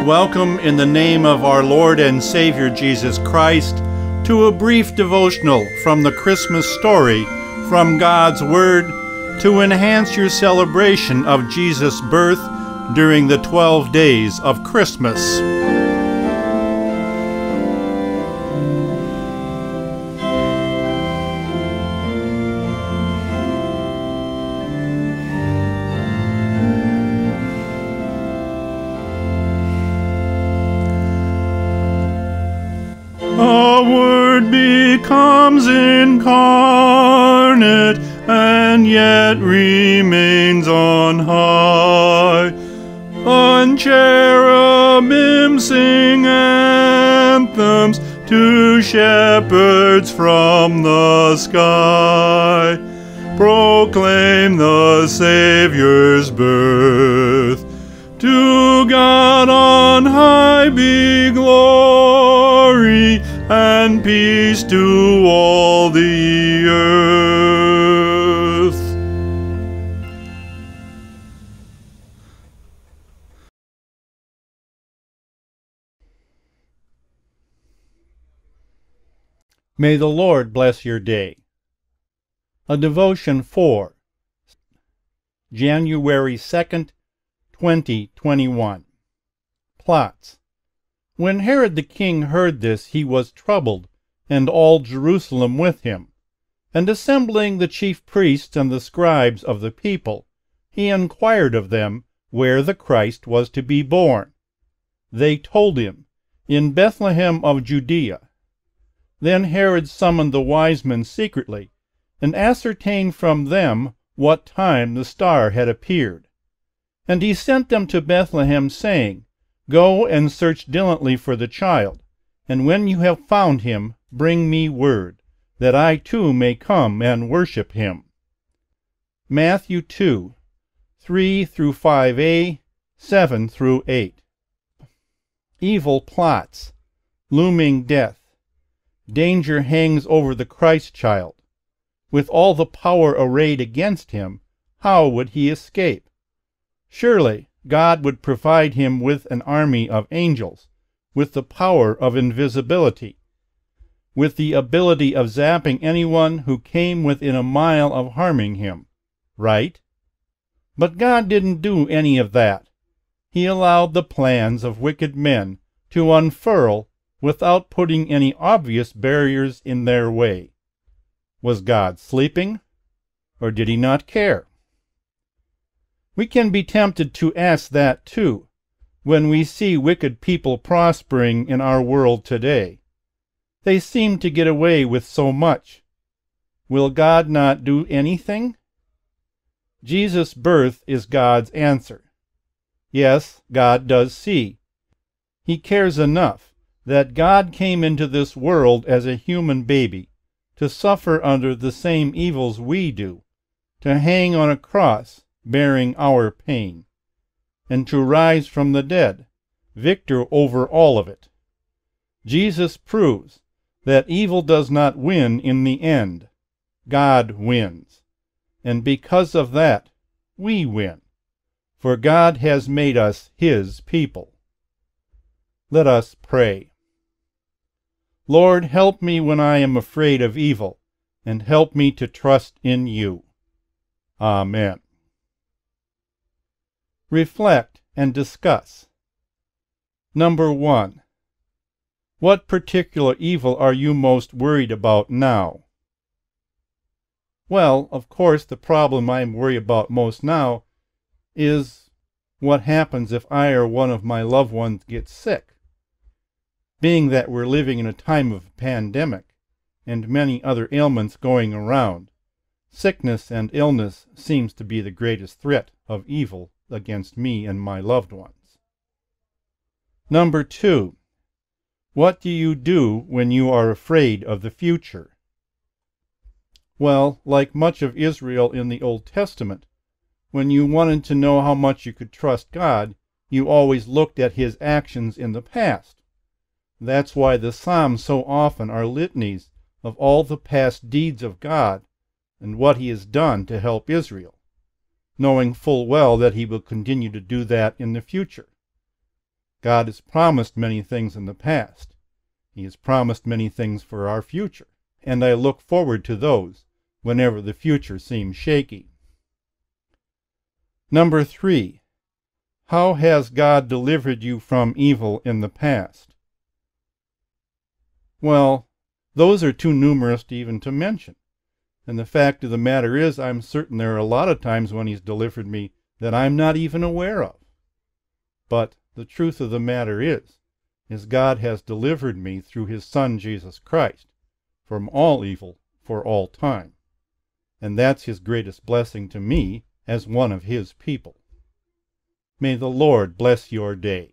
welcome in the name of our Lord and Savior Jesus Christ to a brief devotional from the Christmas story from God's Word to enhance your celebration of Jesus' birth during the 12 days of Christmas. A Word becomes incarnate and yet remains on high. On cherubim sing anthems to shepherds from the sky. Proclaim the Savior's birth. To God on high be glory and peace to all the earth. May the Lord bless your day. A devotion for January 2nd, 2021. Plots. When Herod the king heard this, he was troubled, and all Jerusalem with him. And assembling the chief priests and the scribes of the people, he inquired of them where the Christ was to be born. They told him, In Bethlehem of Judea. Then Herod summoned the wise men secretly, and ascertained from them what time the star had appeared. And he sent them to Bethlehem, saying, Go and search diligently for the child, and when you have found him, bring me word, that I too may come and worship him. Matthew 2, 3 through 5a, 7 through 8. Evil plots, looming death. Danger hangs over the Christ child. With all the power arrayed against him, how would he escape? Surely God would provide him with an army of angels, with the power of invisibility, with the ability of zapping anyone who came within a mile of harming him, right? But God didn't do any of that. He allowed the plans of wicked men to unfurl without putting any obvious barriers in their way. Was God sleeping, or did he not care? We can be tempted to ask that too, when we see wicked people prospering in our world today. They seem to get away with so much. Will God not do anything? Jesus' birth is God's answer. Yes, God does see. He cares enough that God came into this world as a human baby to suffer under the same evils we do, to hang on a cross bearing our pain, and to rise from the dead, victor over all of it. Jesus proves that evil does not win in the end. God wins. And because of that, we win. For God has made us his people. Let us pray. Lord, help me when I am afraid of evil, and help me to trust in you. Amen. Reflect and discuss. Number 1. What particular evil are you most worried about now? Well, of course, the problem I'm worried about most now is what happens if I or one of my loved ones gets sick. Being that we're living in a time of pandemic and many other ailments going around, sickness and illness seems to be the greatest threat of evil against me and my loved ones. Number 2. What do you do when you are afraid of the future? Well, like much of Israel in the Old Testament, when you wanted to know how much you could trust God, you always looked at his actions in the past. That's why the Psalms so often are litanies of all the past deeds of God and what he has done to help Israel, knowing full well that he will continue to do that in the future. God has promised many things in the past. He has promised many things for our future, and I look forward to those whenever the future seems shaky. Number 3. How has God delivered you from evil in the past? Well, those are too numerous even to mention. And the fact of the matter is, I'm certain there are a lot of times when He's delivered me that I'm not even aware of. But the truth of the matter is God has delivered me through His Son, Jesus Christ, from all evil for all time. And that's His greatest blessing to me as one of His people. May the Lord bless your day.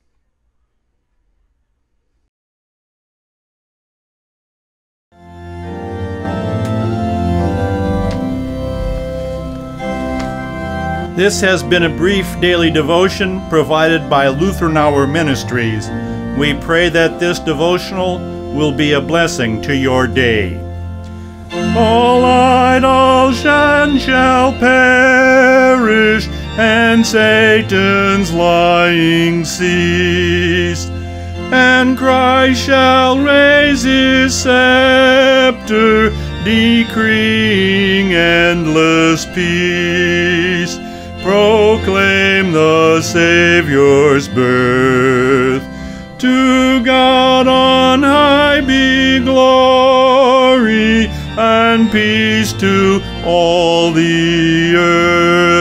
This has been a brief daily devotion provided by Lutheran Hour Ministries. We pray that this devotional will be a blessing to your day. All idols shall perish, and Satan's lying cease, and Christ shall raise His scepter, decreeing endless peace. Proclaim the Savior's birth. To God on high be glory, and peace to all the earth.